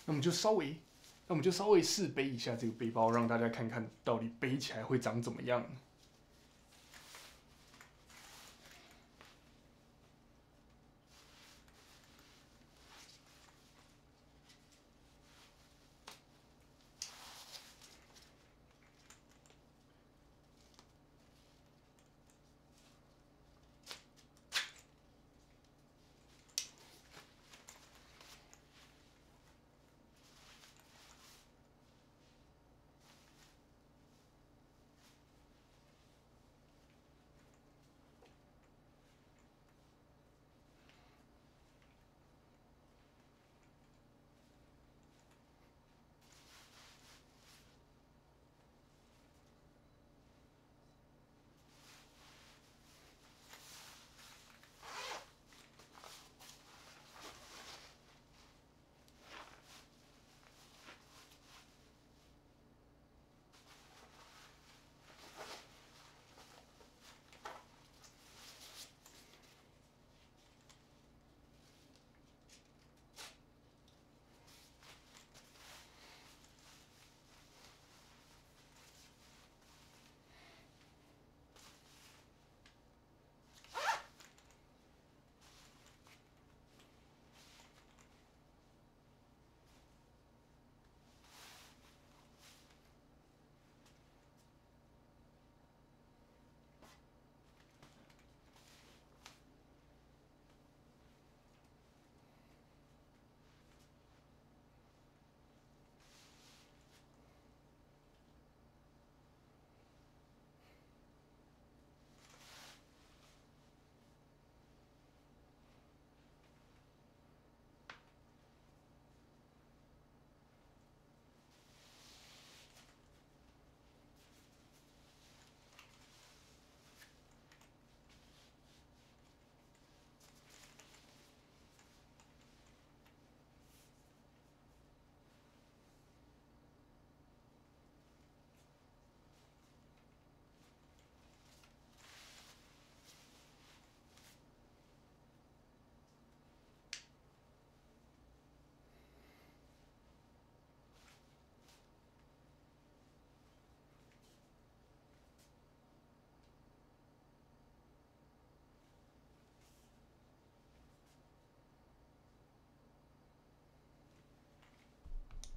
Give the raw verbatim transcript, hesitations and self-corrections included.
那我们就稍微，那我们就稍微试背一下这个背包，让大家看看到底背起来会长怎么样。